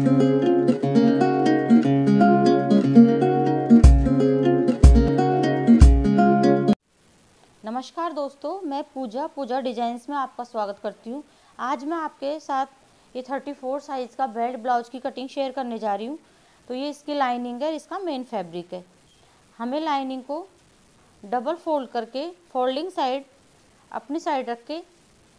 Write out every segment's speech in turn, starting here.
नमस्कार दोस्तों, मैं पूजा डिजाइन्स में आपका स्वागत करती हूँ। आज मैं आपके साथ ये 34 साइज़ का बेल्ट ब्लाउज की कटिंग शेयर करने जा रही हूँ। तो ये इसकी लाइनिंग है, इसका मेन फैब्रिक है। हमें लाइनिंग को डबल फोल्ड करके फोल्डिंग साइड अपनी साइड रख के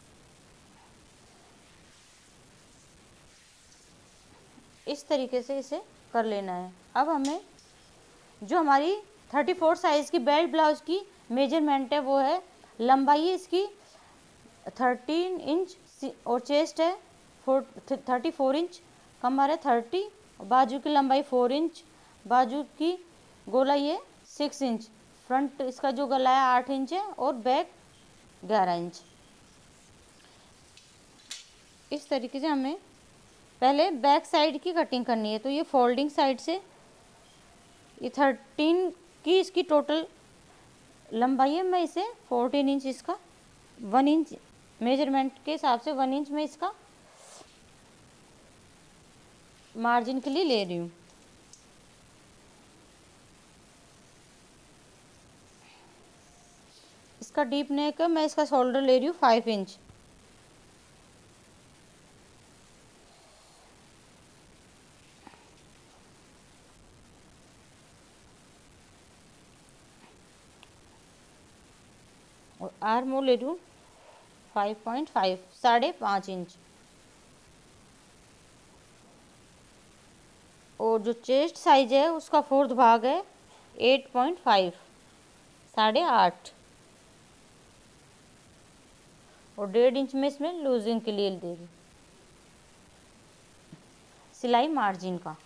इस तरीके से इसे कर लेना है। अब हमें जो हमारी 34 साइज़ की बेल्ट ब्लाउज की मेजरमेंट है वो है, लंबाई है इसकी 13 इंच और चेस्ट है 34 इंच, कमर है 30, बाजू की लंबाई 4 इंच, बाजू की गोलाई है 6 इंच, फ्रंट इसका जो गला है 8 इंच है और बैक 11 इंच। इस तरीके से हमें पहले बैक साइड की कटिंग करनी है। तो ये फोल्डिंग साइड से ये 13 की इसकी टोटल लंबाई है, मैं इसे 14 इंच इसका 1 इंच मेजरमेंट के हिसाब से 1 इंच में इसका मार्जिन के लिए ले रही हूँ। इसका डीप नेक है, मैं इसका शोल्डर ले रही हूँ 5 इंच। और आर्म होल ले रही हूँ 5.5 5.5 इंच। और जो चेस्ट साइज है उसका फोर्थ भाग है 8.5 8.5 और 1.5 इंच में इसमें लूजिंग के लिए दे रही सिलाई मार्जिन का।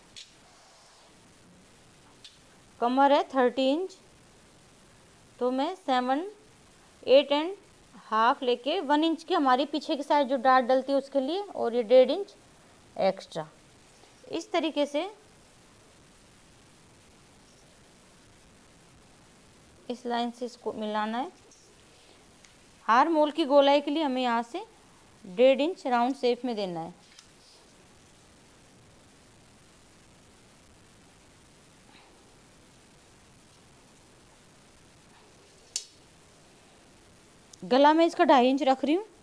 कमर है 30 इंच, तो मैं 8 एंड हाफ लेके 1 इंच की हमारी पीछे की साइड जो डार्ट डलती है उसके लिए, और ये 1.5 इंच एक्स्ट्रा। इस तरीके से इस लाइन से इसको मिलाना है। आर्म होल की गोलाई के लिए हमें यहाँ से 1.5 इंच राउंड शेप में देना है। गला में इसका 2.5 इंच रख रही हूँ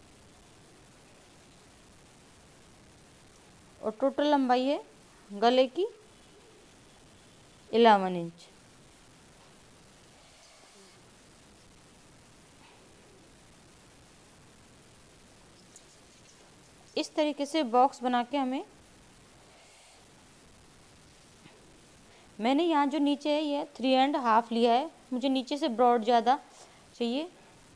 और टोटल लंबाई है गले की 11 इंच। इस तरीके से बॉक्स बना के मैंने यहाँ जो नीचे है ये 3.5 लिया है, मुझे नीचे से ब्रॉड ज़्यादा चाहिए।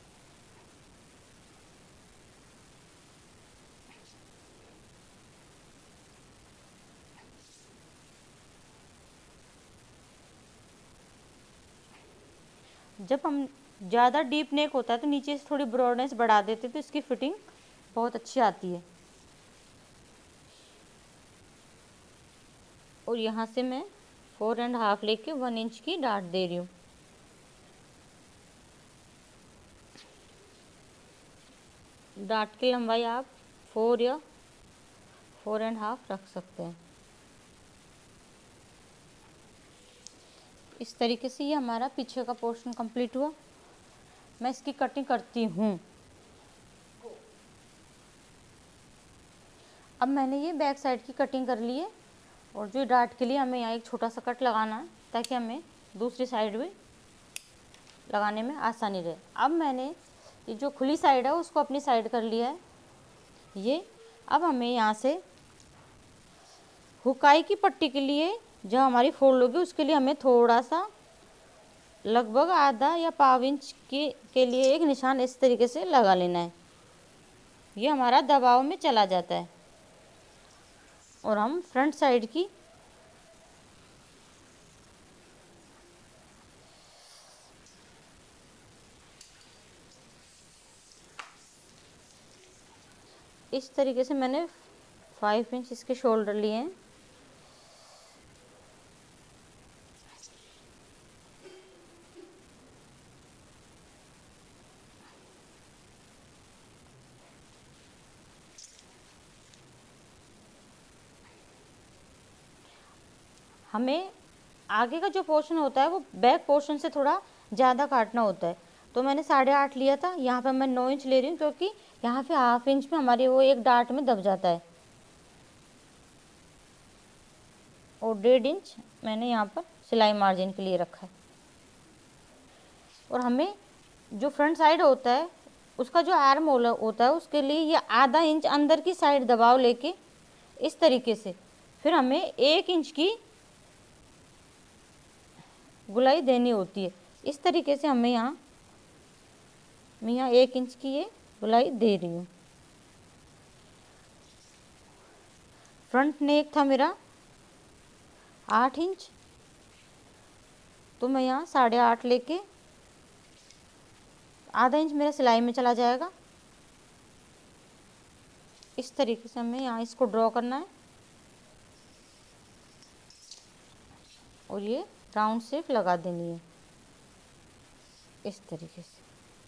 जब हम ज़्यादा डीप नेक होता है तो नीचे से थोड़ी ब्रॉडनेस बढ़ा देते तो इसकी फिटिंग बहुत अच्छी आती है। और यहाँ से मैं 4.5 लेके 1 इंच की डाट दे रही हूँ। डाट की लंबाई आप 4 या 4.5 रख सकते हैं। इस तरीके से ये हमारा पीछे का पोर्शन कंप्लीट हुआ। मैं इसकी कटिंग करती हूँ। अब मैंने ये बैक साइड की कटिंग कर ली है और जो डाट के लिए हमें यहाँ एक छोटा सा कट लगाना है ताकि हमें दूसरी साइड भी लगाने में आसानी रहे। अब मैंने ये जो खुली साइड है उसको अपनी साइड कर लिया है ये। अब हमें यहाँ से हुकाई की पट्टी के लिए जो हमारी फोल्ड होगी उसके लिए हमें थोड़ा सा लगभग आधा या पाव इंच के लिए एक निशान इस तरीके से लगा लेना है। ये हमारा दबाव में चला जाता है और हम फ्रंट साइड की इस तरीके से मैंने 5 इंच इसके शोल्डर लिए हैं। हमें आगे का जो पोर्शन होता है वो बैक पोर्शन से थोड़ा ज़्यादा काटना होता है। तो मैंने 8.5 लिया था, यहाँ पे मैं 9 इंच ले रही हूँ क्योंकि यहाँ पे 1/2 इंच में हमारे वो एक डार्ट में दब जाता है। और 1.5 इंच मैंने यहाँ पर सिलाई मार्जिन के लिए रखा है। और हमें जो फ्रंट साइड होता है उसका जो आर्म होल होता है उसके लिए ये आधा इंच अंदर की साइड दबाव लेके इस तरीके से फिर हमें 1 इंच की गुलाई देनी होती है। इस तरीके से हमें मैं यहाँ 1 इंच की ये गुलाई दे रही हूँ। फ्रंट नेक था मेरा 8 इंच, तो मैं यहाँ 8.5 लेके आधा इंच मेरा सिलाई में चला जाएगा। इस तरीके से हमें यहाँ इसको ड्रॉ करना है और ये राउंड शेप लगा देनी है इस तरीके से।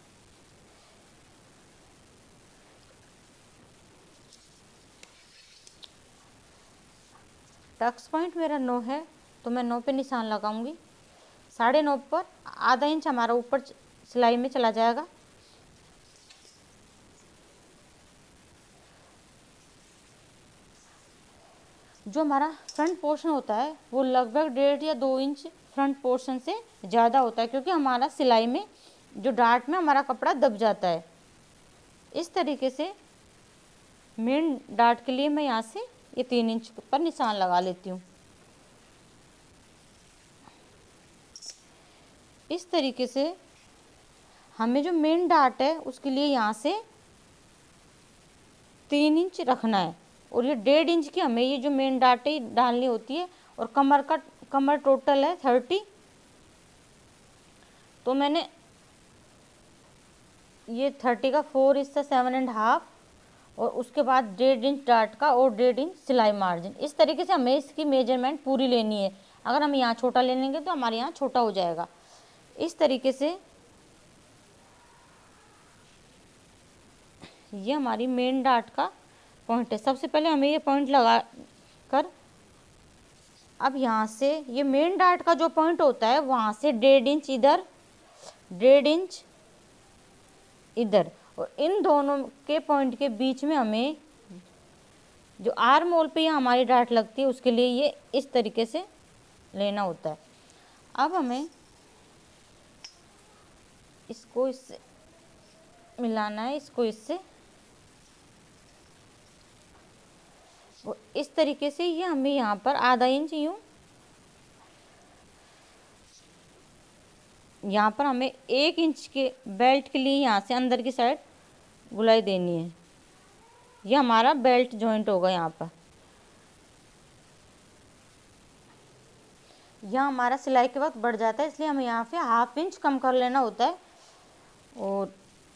टक्स पॉइंट मेरा 9 है तो मैं 9 पे निशान लगाऊंगी। 9.5 पर आधा इंच हमारा ऊपर सिलाई में चला जाएगा। जो हमारा फ्रंट पोर्शन होता है वो लगभग 1.5 या 2 इंच फ्रंट पोर्शन से ज़्यादा होता है क्योंकि हमारा सिलाई में जो डार्ट में हमारा कपड़ा दब जाता है। इस तरीके से मेन डार्ट के लिए मैं यहाँ से ये 3 इंच पर निशान लगा लेती हूँ। इस तरीके से हमें जो मेन डार्ट है उसके लिए यहाँ से 3 इंच रखना है और ये 1.5 इंच की हमें ये जो मेन डार्ट है डालनी होती है। और कमर टोटल है 30, तो मैंने ये 30 का 4 हिस्सा 7.5 और उसके बाद 1.5 इंच डार्ट का और 1.5 इंच सिलाई मार्जिन। इस तरीके से हमें इसकी मेजरमेंट पूरी लेनी है। अगर हम यहाँ छोटा ले लेंगे तो हमारे यहाँ छोटा हो जाएगा। इस तरीके से ये हमारी मेन डार्ट का पॉइंट है। सबसे पहले हमें ये पॉइंट लगा कर अब यहाँ से ये मेन डार्ट का जो पॉइंट होता है वहाँ से 1.5 इंच इधर, 1.5 इंच इधर, और इन दोनों के पॉइंट के बीच में हमें जो आर्म होल पे यहाँ हमारी डार्ट लगती है उसके लिए ये इस तरीके से लेना होता है। अब हमें इसको इससे मिलाना है, इसको इससे, और इस तरीके से ये हमें यहाँ पर आधा इंच यूँ यहाँ पर हमें 1 इंच के बेल्ट के लिए यहाँ से अंदर की साइड गुलाई देनी है। ये हमारा बेल्ट जॉइंट होगा। यहाँ पर यहाँ हमारा सिलाई के वक्त बढ़ जाता है इसलिए हमें यहाँ पे 1/2 इंच कम कर लेना होता है। और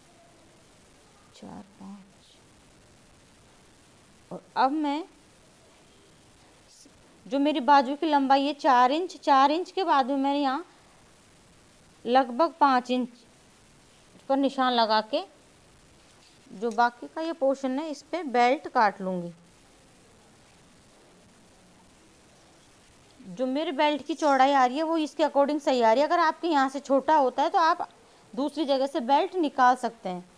4 5 और अब मैं जो मेरी बाजू की लंबाई है 4 इंच, 4 इंच के बाद में मैंने यहाँ लगभग 5 इंच पर निशान लगा के जो बाकी का ये पोर्शन है इस पे बेल्ट काट लूँगी। जो मेरे बेल्ट की चौड़ाई आ रही है वो इसके अकॉर्डिंग सही आ रही है। अगर आपके यहाँ से छोटा होता है तो आप दूसरी जगह से बेल्ट निकाल सकते हैं।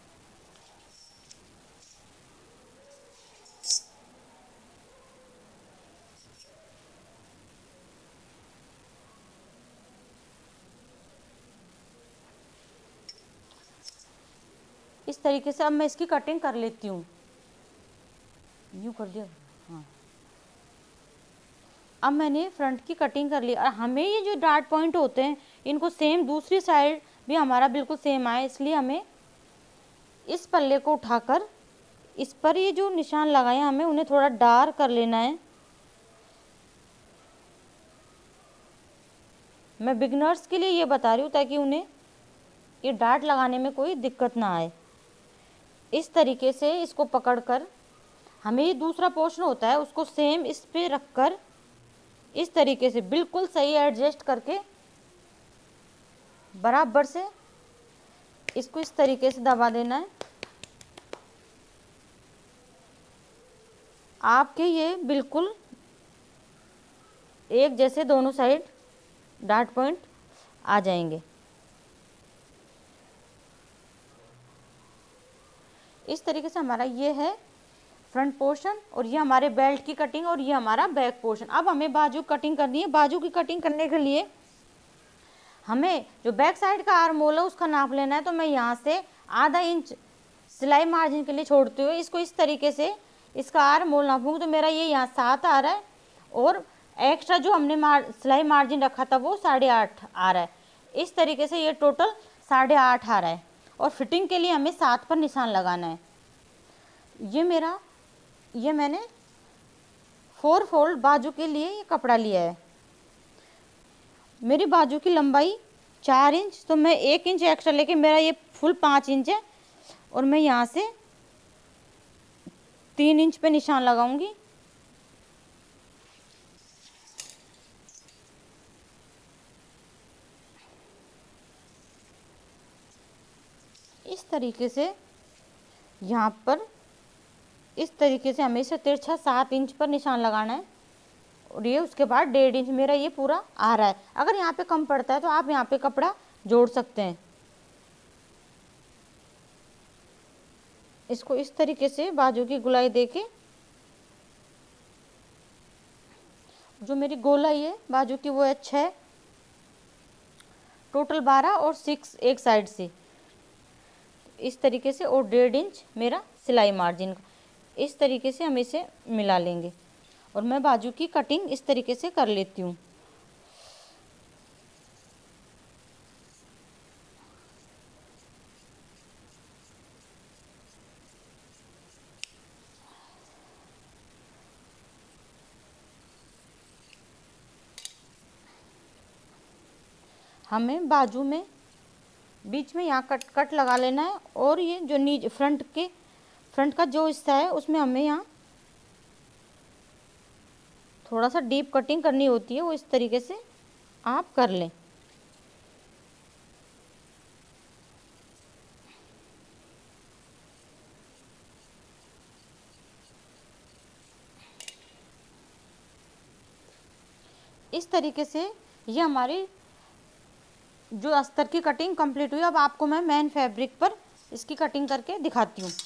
इस तरीके से अब मैं इसकी कटिंग कर लेती हूँ। यूँ कर दिया, हाँ। अब मैंने फ्रंट की कटिंग कर ली और हमें ये जो डार्ट पॉइंट होते हैं इनको सेम दूसरी साइड भी हमारा बिल्कुल सेम आए, इसलिए हमें इस पल्ले को उठाकर इस पर ये जो निशान लगाए हमें उन्हें थोड़ा डार्क कर लेना है। मैं बिगनर्स के लिए ये बता रही हूँ ताकि उन्हें ये डार्ट लगाने में कोई दिक्कत ना आए। इस तरीके से इसको पकड़कर हमें ये दूसरा पोर्शन होता है उसको सेम इस पे रखकर इस तरीके से बिल्कुल सही एडजस्ट करके बराबर से इसको इस तरीके से दबा देना है। आपके ये बिल्कुल एक जैसे दोनों साइड डार्ट पॉइंट आ जाएंगे। इस तरीके से हमारा ये है फ्रंट पोर्शन और ये हमारे बेल्ट की कटिंग और ये हमारा बैक पोर्शन। अब हमें बाजू कटिंग करनी है। बाजू की कटिंग करने के लिए हमें जो बैक साइड का आर्म होल है उसका नाप लेना है। तो मैं यहाँ से आधा इंच सिलाई मार्जिन के लिए छोड़ते हुए इसको इस तरीके से इसका आर्म होल नापूंगी। तो मेरा ये यहाँ 7 आ रहा है और एक्स्ट्रा जो हमने सिलाई मार्जिन रखा था वो 8.5 आ रहा है। इस तरीके से ये टोटल 8.5 आ रहा है और फिटिंग के लिए हमें 7 पर निशान लगाना है। ये मैंने 4 फोल्ड बाजू के लिए ये कपड़ा लिया है। मेरी बाजू की लंबाई 4 इंच, तो मैं 1 इंच एक्स्ट्रा लेके मेरा ये फुल 5 इंच है और मैं यहाँ से 3 इंच पे निशान लगाऊंगी। इस तरीके से यहाँ पर इस तरीके से हमें इसे तिरछा 7 इंच पर निशान लगाना है और ये उसके बाद 1.5 इंच मेरा ये पूरा आ रहा है। अगर यहाँ पे कम पड़ता है तो आप यहाँ पे कपड़ा जोड़ सकते हैं। इसको इस तरीके से बाजू की गोलाई देके, जो मेरी गोलाई है बाजू की वो है 6, टोटल 12 और 6 एक साइड से इस तरीके से और 1.5 इंच मेरा सिलाई मार्जिन। इस तरीके से हम इसे मिला लेंगे और मैं बाजू की कटिंग इस तरीके से कर लेती हूँ। हमें बाजू में बीच में यहाँ कट लगा लेना है और ये जो नीचे फ्रंट का जो हिस्सा है उसमें हमें यहाँ थोड़ा सा डीप कटिंग करनी होती है, वो इस तरीके से आप कर लें। इस तरीके से ये हमारी जो अस्तर की कटिंग कंप्लीट हुई। अब आपको मैं मेन फैब्रिक पर इसकी कटिंग करके दिखाती हूँ।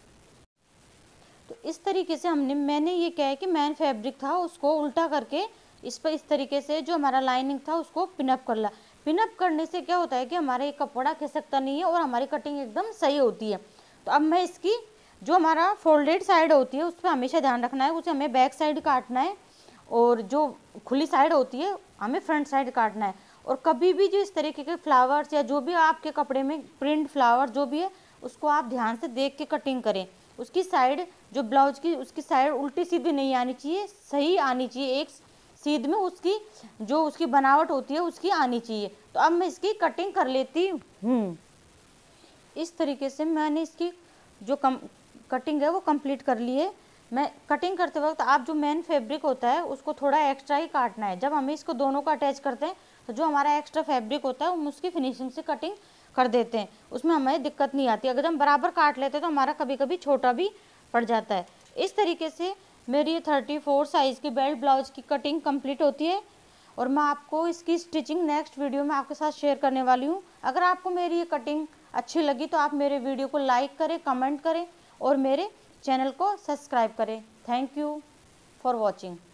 तो इस तरीके से मैंने ये क्या है कि मेन फैब्रिक था उसको उल्टा करके इस पर इस तरीके से जो हमारा लाइनिंग था उसको पिनअप कर ला। पिनअप करने से क्या होता है कि हमारा ये कपड़ा खिसकता नहीं है और हमारी कटिंग एकदम सही होती है। तो अब मैं इसकी जो हमारा फोल्डेड साइड होती है उस पर हमेशा ध्यान रखना है, उसे हमें बैक साइड काटना है और जो खुली साइड होती है हमें फ्रंट साइड काटना है। और कभी भी जो इस तरीके के फ्लावर्स या जो भी आपके कपड़े में प्रिंट फ्लावर जो भी है उसको आप ध्यान से देख के कटिंग करें। उसकी साइड जो ब्लाउज की उसकी साइड उल्टी सीधी नहीं आनी चाहिए, सही आनी चाहिए, एक सीध में उसकी जो उसकी बनावट होती है उसकी आनी चाहिए। तो अब मैं इसकी कटिंग कर लेती हूँ। इस तरीके से मैंने इसकी जो कटिंग है वो कंप्लीट कर ली है। मैं कटिंग करते वक्त आप जो मेन फैब्रिक होता है उसको थोड़ा एक्स्ट्रा ही काटना है। जब हम इसको दोनों को अटैच करते हैं तो जो हमारा एक्स्ट्रा फैब्रिक होता है हम उसकी फिनिशिंग से कटिंग कर देते हैं, उसमें हमें दिक्कत नहीं आती। अगर हम बराबर काट लेते हैं तो हमारा कभी कभी छोटा भी पड़ जाता है। इस तरीके से मेरी 34 साइज़ की बेल्ट ब्लाउज की कटिंग कंप्लीट होती है और मैं आपको इसकी स्टिचिंग नेक्स्ट वीडियो में आपके साथ शेयर करने वाली हूँ। अगर आपको मेरी ये कटिंग अच्छी लगी तो आप मेरे वीडियो को लाइक करें, कमेंट करें और मेरे चैनल को सब्सक्राइब करें। Thank you for watching.